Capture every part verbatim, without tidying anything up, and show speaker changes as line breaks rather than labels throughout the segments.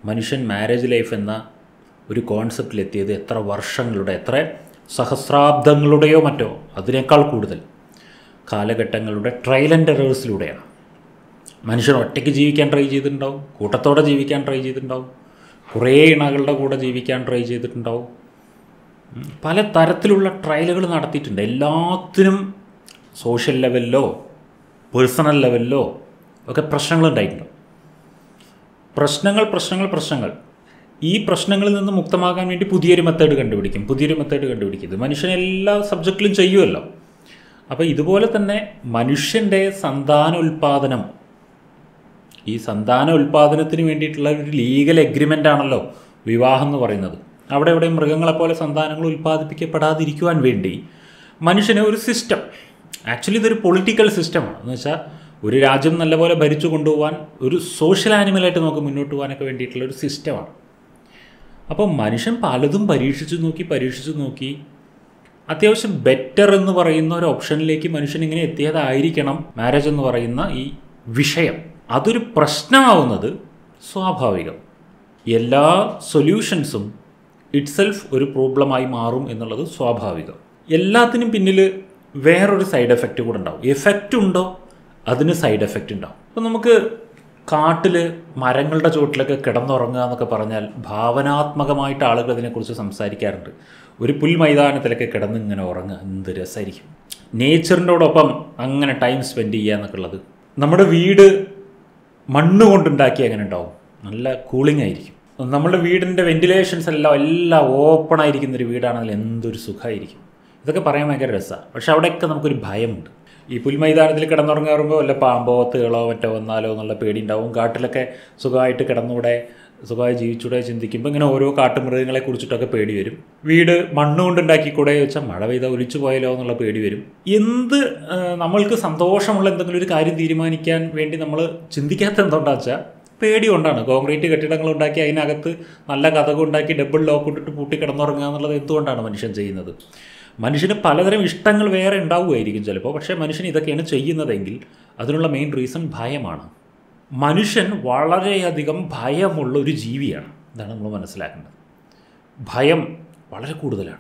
മനുഷ്യൻ marriage life എന്ന ഒരു കോൺസെപ്റ്റിലെത്തിയത് എത്ര വർഷങ്ങളുടെ, എത്ര സഹസ്രാബ്ദങ്ങളുടെയോ മറ്റോ അതിനേക്കാൾ കൂടുതൽ കാലഘട്ടങ്ങളുടെ ട്രയൽ ആൻഡ് എറേഴ്സിലൂടെയാണ്. മനുഷ്യൻ ഒറ്റയ്ക്ക് ജീവിക്കാൻ ട്രൈ ചെയ്തിട്ടുണ്ടാവും, കൂട്ടത്തോടെ ജീവിക്കാൻ ട്രൈ ചെയ്തിട്ടുണ്ടാവും, കുറേ ഇണകളുടെ കൂടെ ജീവിക്കാൻ ട്രൈ ചെയ്തിട്ടുണ്ടാവും, പല തരത്തിലുള്ള ട്രയലുകൾ നടത്തിയിട്ടുണ്ട്. എല്ലാത്തിനും സോഷ്യൽ ലെവലിലോ പേഴ്സണൽ ലെവലിലോ ഒക്കെ പ്രശ്നങ്ങളുണ്ടായിട്ടുണ്ട്. പ്രശ്നങ്ങൾ പ്രശ്നങ്ങൾ പ്രശ്നങ്ങൾ ഈ പ്രശ്നങ്ങളിൽ നിന്ന് മുക്തമാകാൻ വേണ്ടി പുതിയൊരു മെത്തേഡ് കണ്ടുപിടിക്കും പുതിയൊരു മെത്തേഡ് കണ്ടുപിടിക്കും ഇത് മനുഷ്യൻ എല്ലാ സബ്ജക്റ്റിലും ചെയ്യുമല്ലോ. അപ്പോൾ ഇതുപോലെ തന്നെ മനുഷ്യൻ്റെ സന്താനോൽപാദനം, ഈ സന്താന ഉൽപാദനത്തിന് വേണ്ടിയിട്ടുള്ള ഒരു ലീഗൽ എഗ്രിമെൻ്റ് ആണല്ലോ വിവാഹം എന്ന് പറയുന്നത്. അവിടെ ഇവിടെ മൃഗങ്ങളെപ്പോലെ സന്താനങ്ങൾ ഉൽപ്പാദിപ്പിക്കപ്പെടാതിരിക്കുവാൻ വേണ്ടി മനുഷ്യന് ഒരു സിസ്റ്റം, ആക്ച്വലി ഇതൊരു പൊളിറ്റിക്കൽ സിസ്റ്റമാണ്. എന്ന് വെച്ചാൽ ഒരു രാജ്യം നല്ലപോലെ ഭരിച്ചു കൊണ്ടുപോകാൻ, ഒരു സോഷ്യൽ ആനിമലായിട്ട് നമുക്ക് മുന്നോട്ട് പോകാനൊക്കെ വേണ്ടിയിട്ടുള്ള ഒരു സിസ്റ്റമാണ്. അപ്പോൾ മനുഷ്യൻ പലതും പരീക്ഷിച്ച് നോക്കി പരീക്ഷിച്ച് നോക്കി അത്യാവശ്യം ബെറ്റർ എന്ന് പറയുന്ന ഒരു ഓപ്ഷനിലേക്ക് മനുഷ്യൻ ഇങ്ങനെ എത്തിയതായിരിക്കണം മാരേജ് എന്ന് പറയുന്ന ഈ വിഷയം. അതൊരു പ്രശ്നമാവുന്നത് സ്വാഭാവികം. എല്ലാ സൊല്യൂഷൻസും ഇറ്റ്സെൽഫ് ഒരു പ്രോബ്ലമായി മാറും എന്നുള്ളത് സ്വാഭാവികം. എല്ലാത്തിനും പിന്നിൽ വേറൊരു സൈഡ് എഫക്റ്റ് കൂടെ ഉണ്ടാവും. എഫക്റ്റ് ഉണ്ടോ അതിന് സൈഡ് എഫക്റ്റ് ഉണ്ടാവും. അപ്പോൾ നമുക്ക് കാട്ടിൽ മരങ്ങളുടെ ചുവട്ടിലൊക്കെ കിടന്നുറങ്ങുക എന്നൊക്കെ പറഞ്ഞാൽ ഭാവനാത്മകമായിട്ട് ആളുകൾ അതിനെക്കുറിച്ച് സംസാരിക്കാറുണ്ട്. ഒരു പുൽമൈതാനത്തിലൊക്കെ കിടന്ന് ഇങ്ങനെ ഉറങ്ങുക എന്ത് രസമായിരിക്കും, നേച്ചറിൻ്റെയോടൊപ്പം അങ്ങനെ ടൈം സ്പെൻഡ് ചെയ്യുക എന്നൊക്കെ ഉള്ളത്. നമ്മുടെ വീട് മണ്ണ് കൊണ്ടുണ്ടാക്കി അങ്ങനെ ഉണ്ടാവും, നല്ല കൂളിംഗ് ആയിരിക്കും. നമ്മുടെ വീടിൻ്റെ വെൻറ്റിലേഷൻസ് എല്ലാം എല്ലാം ഓപ്പൺ ആയിരിക്കുന്നൊരു വീടാണെങ്കിൽ എന്തൊരു സുഖമായിരിക്കും. ഇതൊക്കെ പറയാൻ ഭയങ്കര രസമാണ്. പക്ഷെ അവിടെയൊക്കെ നമുക്കൊരു ഭയമുണ്ട്. ഈ പുൽമൈതാനത്തിൽ കിടന്നുറങ്ങാറുമ്പോൾ വല്ല പാമ്പോ തേളോ മറ്റോ വന്നാലോ എന്നുള്ള പേടി ഉണ്ടാവും. കാട്ടിലൊക്കെ സുഖമായിട്ട് കിടന്നൂടെ, സുഖമായി ജീവിച്ചൂടെ ചിന്തിക്കുമ്പോൾ ഇങ്ങനെ ഓരോ കാട്ടുമൃഗങ്ങളെ കുറിച്ചിട്ടൊക്കെ പേടി വരും. വീട് മണ്ണുകൊണ്ടുണ്ടാക്കിക്കൂടെ ചോദിച്ചാൽ മഴ പെയ്താൽ ഒലിച്ചു പോയാലോ എന്നുള്ള പേടി വരും. എന്ത് നമ്മൾക്ക് സന്തോഷമുള്ള എന്തെങ്കിലും ഒരു കാര്യം തീരുമാനിക്കാൻ വേണ്ടി നമ്മൾ ചിന്തിക്കാത്ത എന്തുകൊണ്ടാണെന്ന് വെച്ചാൽ പേടി കൊണ്ടാണ്. കോൺക്രീറ്റ് കെട്ടിടങ്ങൾ ഉണ്ടാക്കി അതിനകത്ത് നല്ല കതക് ഉണ്ടാക്കി ഡബിൾ ലോക്ക് ഇട്ടിട്ട് പൂട്ടി കിടന്നുറങ്ങുക എന്നുള്ളത് എന്തുകൊണ്ടാണ് മനുഷ്യൻ ചെയ്യുന്നത്? മനുഷ്യന് പലതരം ഇഷ്ടങ്ങൾ വേറെ ഉണ്ടാവുമായിരിക്കും ചിലപ്പോൾ, പക്ഷേ മനുഷ്യൻ ഇതൊക്കെയാണ് ചെയ്യുന്നതെങ്കിൽ അതിനുള്ള മെയിൻ റീസൺ ഭയമാണ്. മനുഷ്യൻ വളരെയധികം ഭയമുള്ള ഒരു ജീവിയാണ്. ഇതാണ് നമ്മൾ മനസ്സിലാക്കേണ്ടത്. ഭയം വളരെ കൂടുതലാണ്.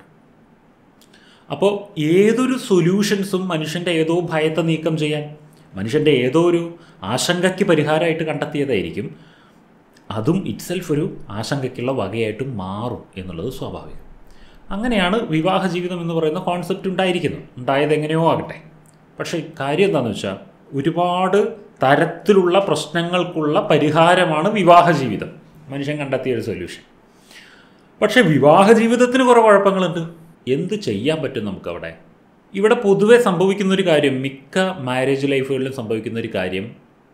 അപ്പോൾ ഏതൊരു സൊല്യൂഷൻസും മനുഷ്യൻ്റെ ഏതോ ഭയത്തെ നീക്കം ചെയ്യാൻ, മനുഷ്യൻ്റെ ഏതോ ഒരു ആശങ്കയ്ക്ക് പരിഹാരമായിട്ട് കണ്ടെത്തിയതായിരിക്കും. അതും ഇറ്റ്സെൽഫ് ഒരു ആശങ്കയ്ക്കുള്ള വകയായിട്ട് മാറും എന്നുള്ളത് സ്വാഭാവികം. അങ്ങനെയാണ് വിവാഹ ജീവിതം എന്ന് പറയുന്ന കോൺസെപ്റ്റ് ഉണ്ടായിരിക്കുന്നത്. ഉണ്ടായത് എങ്ങനെയോ ആകട്ടെ. പക്ഷേ കാര്യം എന്താണെന്ന് വെച്ചാൽ ഒരുപാട് തരത്തിലുള്ള പ്രശ്നങ്ങൾക്കുള്ള പരിഹാരമാണ് വിവാഹ ജീവിതം, മനുഷ്യൻ കണ്ടെത്തിയ ഒരു സൊല്യൂഷൻ. പക്ഷേ വിവാഹ ജീവിതത്തിന് കുറേ കുഴപ്പങ്ങളുണ്ട്. എന്ത് ചെയ്യാൻ പറ്റും നമുക്കവിടെ? ഇവിടെ പൊതുവെ സംഭവിക്കുന്നൊരു കാര്യം, മിക്ക മാരേജ് ലൈഫുകളിലും സംഭവിക്കുന്ന ഒരു കാര്യം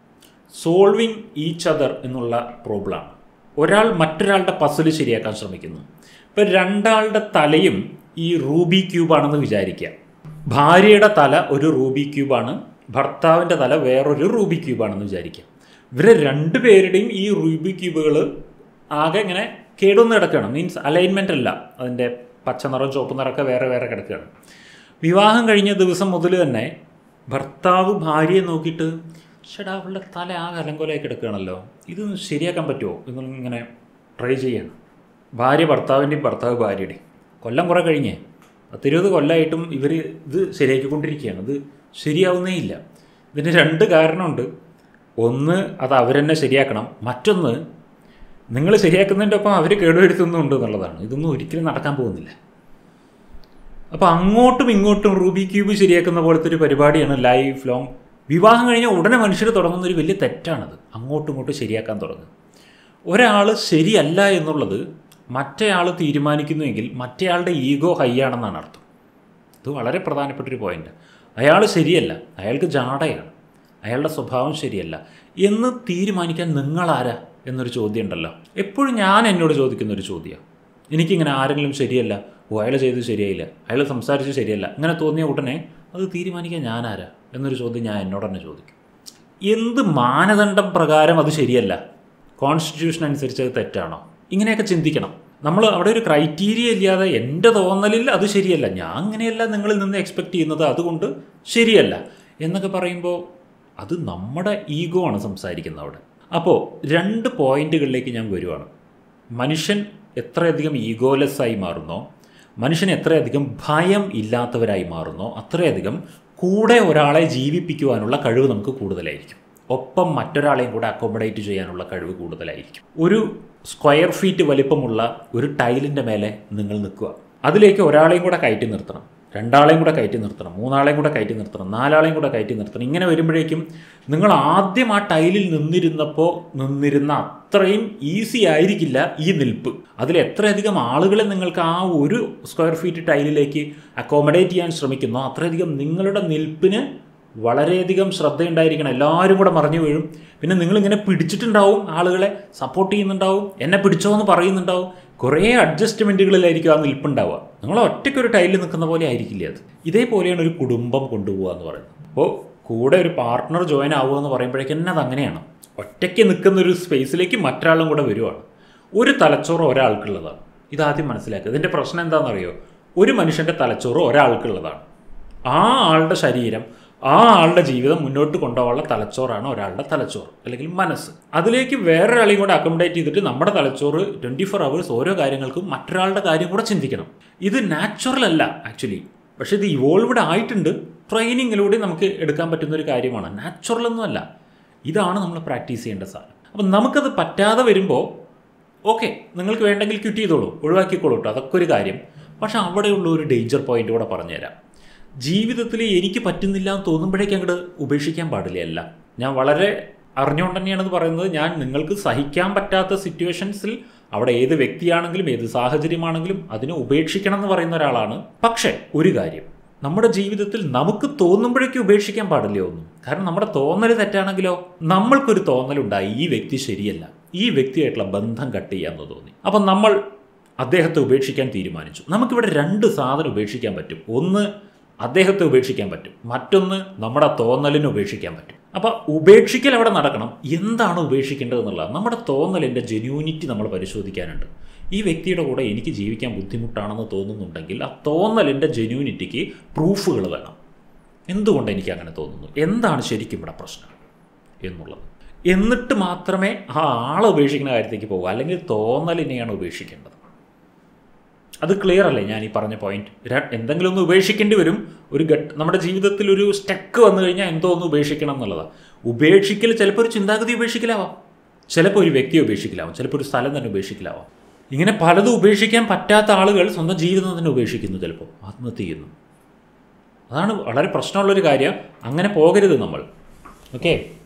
സോൾവിങ് ഈച്ച് അതർ എന്നുള്ള പ്രോബ്ലമാണ്. ഒരാൾ മറ്റൊരാളുടെ പസിൽ ശരിയാക്കാൻ ശ്രമിക്കുന്നു. ഇപ്പം രണ്ടാളുടെ തലയും ഈ റൂബി ക്യൂബാണെന്ന് വിചാരിക്കുക. ഭാര്യയുടെ തല ഒരു റൂബി ക്യൂബാണ്, ഭർത്താവിൻ്റെ തല വേറൊരു റൂബി ക്യൂബാണെന്ന് വിചാരിക്കുക. ഇവരെ രണ്ട് പേരുടെയും ഈ റൂബി ക്യൂബുകൾ ആകെ ഇങ്ങനെ കേടൊന്ന് കിടക്കുകയാണ്. മീൻസ് അലൈൻമെൻ്റ് അല്ല, അതിൻ്റെ പച്ച നിറം ചുവപ്പ് നിറമൊക്കെ വേറെ വേറെ കിടക്കുകയാണ്. വിവാഹം കഴിഞ്ഞ ദിവസം മുതൽ തന്നെ ഭർത്താവ് ഭാര്യയെ നോക്കിയിട്ട് ചേട്ടാ അവളുടെ തല ആകെ അലങ്കോലമായി കിടക്കുകയാണല്ലോ, ഇത് ശരിയാക്കാൻ പറ്റുമോ എന്നിങ്ങനെ ട്രൈ ചെയ്യണം. ഭാര്യ ഭർത്താവിൻ്റെയും ഭർത്താവ് ഭാര്യയുടെയും. കൊല്ലം കുറേ കഴിഞ്ഞേ, പത്തിരുപത് കൊല്ലമായിട്ടും ഇവർ ഇത് ശരിയാക്കിക്കൊണ്ടിരിക്കുകയാണ്. ഇത് ശരിയാവുന്നേ ഇല്ല. ഇതിന് രണ്ട് കാരണമുണ്ട്. ഒന്ന്, അത് അവരെന്നെ ശരിയാക്കണം. മറ്റൊന്ന്, നിങ്ങൾ ശരിയാക്കുന്നതിൻ്റെ ഒപ്പം അവർ കേടുവരുത്തുന്നുണ്ട് എന്നുള്ളതാണ്. ഇതൊന്നും ഒരിക്കലും നടക്കാൻ പോകുന്നില്ല. അപ്പോൾ അങ്ങോട്ടും ഇങ്ങോട്ടും റൂബി ക്യൂബ് ശരിയാക്കുന്ന പോലത്തെ ഒരു പരിപാടിയാണ് ലൈഫ് ലോങ്. വിവാഹം കഴിഞ്ഞാൽ ഉടനെ മനുഷ്യർ തുടങ്ങുന്നൊരു വലിയ തെറ്റാണത്. അങ്ങോട്ടും ഇങ്ങോട്ടും ശരിയാക്കാൻ തുടങ്ങും. ഒരാൾ ശരിയല്ല എന്നുള്ളത് മറ്റേയാൾ തീരുമാനിക്കുന്നുവെങ്കിൽ മറ്റേയാളുടെ ഈഗോ ഹൈ ആണെന്നാണ് അർത്ഥം. ഇത് വളരെ പ്രധാനപ്പെട്ടൊരു പോയിൻ്റ്. അയാൾ ശരിയല്ല, അയാൾക്ക് ജാടയാണ്, അയാളുടെ സ്വഭാവം ശരിയല്ല എന്ന് തീരുമാനിക്കാൻ നിങ്ങളാരാ എന്നൊരു ചോദ്യം ഉണ്ടല്ലോ. എപ്പോഴും ഞാൻ എന്നോട് ചോദിക്കുന്നൊരു ചോദ്യമാണ്. എനിക്കിങ്ങനെ ആരെങ്കിലും ശരിയല്ല, ഓ അയാൾ ചെയ്തത് ശരിയായില്ല, അയാൾ സംസാരിച്ചത് ശരിയല്ല, ഇങ്ങനെ തോന്നിയ ഉടനെ അത് തീരുമാനിക്കാൻ ഞാനാരാ എന്നൊരു ചോദ്യം ഞാൻ എന്നോട് തന്നെ ചോദിക്കും. എന്ത് മാനദണ്ഡം പ്രകാരം അത് ശരിയല്ല? കോൺസ്റ്റിറ്റ്യൂഷൻ അനുസരിച്ച് അത് തെറ്റാണോ? ഇങ്ങനെയൊക്കെ ചിന്തിക്കണം നമ്മൾ. അവിടെ ഒരു ക്രൈറ്റീരിയ ഇല്ലാതെ എൻ്റെ തോന്നലിൽ അത് ശരിയല്ല, ഞാൻ അങ്ങനെയല്ല നിങ്ങളിൽ നിന്ന് എക്സ്പെക്റ്റ് ചെയ്യുന്നത്, അതുകൊണ്ട് ശരിയല്ല എന്നൊക്കെ പറയുമ്പോൾ അത് നമ്മുടെ ഈഗോ ആണ് സംസാരിക്കുന്നത് അവിടെ. അപ്പോൾ രണ്ട് പോയിന്റുകളിലേക്ക് ഞാൻ വരുവാണ്. മനുഷ്യൻ എത്രയധികം ഈഗോലെസ്സായി മാറുന്നോ, മനുഷ്യൻ എത്രയധികം ഭയം ഇല്ലാത്തവരായി മാറുന്നോ, അത്രയധികം കൂടെ ഒരാളെ ജീവിപ്പിക്കുവാനുള്ള കഴിവ് നമുക്ക് കൂടുതലായിരിക്കും. ഒപ്പം മറ്റൊരാളെയും കൂടെ അക്കോമഡേറ്റ് ചെയ്യാനുള്ള കഴിവ് കൂടുതലായിരിക്കും. ഒരു സ്ക്വയർ ഫീറ്റ് വലിപ്പമുള്ള ഒരു ടൈലിൻ്റെ മേലെ നിങ്ങൾ നിൽക്കുക. അതിലേക്ക് ഒരാളെയും കൂടെ കയറ്റി നിർത്തണം, രണ്ടാളെയും കൂടെ കയറ്റി നിർത്തണം, മൂന്നാളെയും കൂടെ കയറ്റി നിർത്തണം, നാലാളെയും കൂടെ കയറ്റി നിർത്തണം. ഇങ്ങനെ വരുമ്പോഴേക്കും നിങ്ങൾ ആദ്യം ആ ടൈലിൽ നിന്നിരുന്നപ്പോൾ നിന്നിരുന്ന അത്രയും ഈസി ആയിരിക്കില്ല ഈ നിൽപ്പ്. അതിൽ എത്രയധികം ആളുകളെ നിങ്ങൾക്ക് ആ ഒരു സ്ക്വയർ ഫീറ്റ് ടൈലിലേക്ക് അക്കോമഡേറ്റ് ചെയ്യാൻ ശ്രമിക്കുന്നോ അത്രയധികം നിങ്ങളുടെ നിൽപ്പിന് വളരെയധികം ശ്രദ്ധയുണ്ടായിരിക്കണം. എല്ലാവരും കൂടെ മറിഞ്ഞു വീഴും. പിന്നെ നിങ്ങളിങ്ങനെ പിടിച്ചിട്ടുണ്ടാവും, ആളുകളെ സപ്പോർട്ട് ചെയ്യുന്നുണ്ടാവും, എന്നെ പിടിച്ചോ എന്ന് പറയുന്നുണ്ടാവും. കുറേ അഡ്ജസ്റ്റ്മെൻറ്റുകളിലായിരിക്കും ആ നിൽപ്പുണ്ടാവുക. നിങ്ങൾ ഒറ്റയ്ക്കൊരു ടൈലിൽ നിൽക്കുന്ന പോലെ ആയിരിക്കില്ല അത്. ഇതേപോലെയാണ് ഒരു കുടുംബം കൊണ്ടുപോകുക എന്ന് പറയുന്നത്. അപ്പോൾ കൂടെ ഒരു പാർട്ട്ണർ ജോയിൻ ആവുക എന്ന് പറയുമ്പോഴേക്കും തന്നെ അതങ്ങനെയാണ്. ഒറ്റയ്ക്ക് നിൽക്കുന്നൊരു സ്പേസിലേക്ക് മറ്റൊരാളും കൂടെ വരുവാണ്. ഒരു തലച്ചോറ് ഒരാൾക്കുള്ളതാണ്. ഇതാദ്യം മനസ്സിലാക്കുക. ഇതിൻ്റെ പ്രശ്നം എന്താണെന്നറിയോ? ഒരു മനുഷ്യൻ്റെ തലച്ചോറ് ഒരാൾക്കുള്ളതാണ്. ആ ആളുടെ ശരീരം, ആ ആളുടെ ജീവിതം മുന്നോട്ട് കൊണ്ടുപോകാനുള്ള തലച്ചോറാണ് ഒരാളുടെ തലച്ചോറ് അല്ലെങ്കിൽ മനസ്സ്. അതിലേക്ക് വേറൊരാളെയും കൂടെ അക്കോമഡേറ്റ് ചെയ്തിട്ട് നമ്മുടെ തലച്ചോറ് ട്വൻറ്റി ഫോർ അവേഴ്സ് ഓരോ കാര്യങ്ങൾക്കും മറ്റൊരാളുടെ കാര്യം കൂടെ ചിന്തിക്കണം. ഇത് നാച്ചുറൽ അല്ല ആക്ച്വലി, പക്ഷേ ഇത് ഇവോൾവ്ഡ് ആയിട്ടുണ്ട്. ട്രെയിനിങ്ങിലൂടെ നമുക്ക് എടുക്കാൻ പറ്റുന്ന ഒരു കാര്യമാണ്. നാച്ചുറൽ ഒന്നുമല്ല. ഇതാണ് നമ്മൾ പ്രാക്ടീസ് ചെയ്യേണ്ട സാധനം. അപ്പം നമുക്കത് പറ്റാതെ വരുമ്പോൾ ഓക്കെ, നിങ്ങൾക്ക് വേണ്ടെങ്കിൽ ക്വിറ്റ് ചെയ്തോളൂ, ഒഴിവാക്കിക്കോളൂ കേട്ടോ, അതൊക്കെ ഒരു കാര്യം. പക്ഷേ അവിടെയുള്ള ഒരു ഡേഞ്ചർ പോയിൻ്റ് കൂടെ പറഞ്ഞുതരാം. ജീവിതത്തിൽ എനിക്ക് പറ്റുന്നില്ല എന്ന് തോന്നുമ്പോഴേക്കും അങ്ങോട്ട് ഉപേക്ഷിക്കാൻ പാടില്ല. എല്ലാം ഞാൻ വളരെ അറിഞ്ഞുകൊണ്ട് തന്നെയാണെന്ന് പറയുന്നത്. ഞാൻ നിങ്ങൾക്ക് സഹിക്കാൻ പറ്റാത്ത സിറ്റുവേഷൻസിൽ അവിടെ ഏത് വ്യക്തിയാണെങ്കിലും ഏത് സാഹചര്യമാണെങ്കിലും അതിനെ ഉപേക്ഷിക്കണം എന്ന് പറയുന്ന ഒരാളാണ്. പക്ഷേ ഒരു കാര്യം, നമ്മുടെ ജീവിതത്തിൽ നമുക്ക് തോന്നുമ്പോഴേക്കും ഉപേക്ഷിക്കാൻ പാടില്ല ഒന്നും. കാരണം നമ്മുടെ തോന്നൽ തെറ്റാണെങ്കിലോ, നമ്മൾക്കൊരു തോന്നലുണ്ടായി ഈ വ്യക്തി ശരിയല്ല, ഈ വ്യക്തിയായിട്ടുള്ള ബന്ധം കട്ട് ചെയ്യാമെന്ന് തോന്നി. അപ്പം നമ്മൾ അദ്ദേഹത്തെ ഉപേക്ഷിക്കാൻ തീരുമാനിച്ചു. നമുക്കിവിടെ രണ്ട് സാധനം ഉപേക്ഷിക്കാൻ പറ്റും. ഒന്ന് അദ്ദേഹത്തെ ഉപേക്ഷിക്കാൻ പറ്റും, മറ്റൊന്ന് നമ്മുടെ തോന്നലിനെ ഉപേക്ഷിക്കാൻ പറ്റും. അപ്പോൾ ഉപേക്ഷിക്കൽ അവിടെ നടക്കണം. എന്താണ് ഉപേക്ഷിക്കേണ്ടതെന്നുള്ളത് നമ്മുടെ തോന്നലിൻ്റെ ജെന്യൂനിറ്റി നമ്മൾ പരിശോധിക്കാനുണ്ട്. ഈ വ്യക്തിയുടെ കൂടെ എനിക്ക് ജീവിക്കാൻ ബുദ്ധിമുട്ടാണെന്ന് തോന്നുന്നുണ്ടെങ്കിൽ ആ തോന്നലിൻ്റെ ജെന്യൂനിറ്റിക്ക് പ്രൂഫുകൾ വേണം. എന്തുകൊണ്ട് എനിക്ക് അങ്ങനെ തോന്നുന്നു, എന്താണ് ശരിക്കും ഇവിടെ പ്രശ്നം എന്നുള്ളത്. എന്നിട്ട് മാത്രമേ ആ ആളെ ഉപേക്ഷിക്കുന്ന കാര്യത്തേക്ക് പോകുക. അല്ലെങ്കിൽ തോന്നലിനെയാണ് ഉപേക്ഷിക്കേണ്ടത്. അത് ക്ലിയർ അല്ലേ ഞാൻ ഈ പറഞ്ഞ പോയിന്റ്? എന്തെങ്കിലും ഒന്ന് ഉപേക്ഷിക്കേണ്ടി വരും. ഒരു ഘട്ട നമ്മുടെ ജീവിതത്തിൽ ഒരു സ്റ്റക്ക് വന്നു കഴിഞ്ഞാൽ എന്തോ ഒന്ന് ഉപേക്ഷിക്കണം എന്നുള്ളതാണ്. ഉപേക്ഷിക്കൽ ചിലപ്പോൾ ഒരു ചിന്താഗതി ഉപേക്ഷിക്കലാവാം, ചിലപ്പോൾ ഒരു വ്യക്തിയെ ഉപേക്ഷിക്കലാവാം, ചിലപ്പോൾ ഒരു സ്ഥലം തന്നെ ഉപേക്ഷിക്കലാവാം. ഇങ്ങനെ പലതും ഉപേക്ഷിക്കാൻ പറ്റാത്ത ആളുകൾ സ്വന്തം ജീവിതം തന്നെ ഉപേക്ഷിക്കുന്നു, ചിലപ്പോൾ ആത്മഹത്യ ചെയ്യുന്നു. അതാണ് വളരെ പ്രശ്നമുള്ളൊരു കാര്യം. അങ്ങനെ പോകരുത് നമ്മൾ. ഓക്കെ.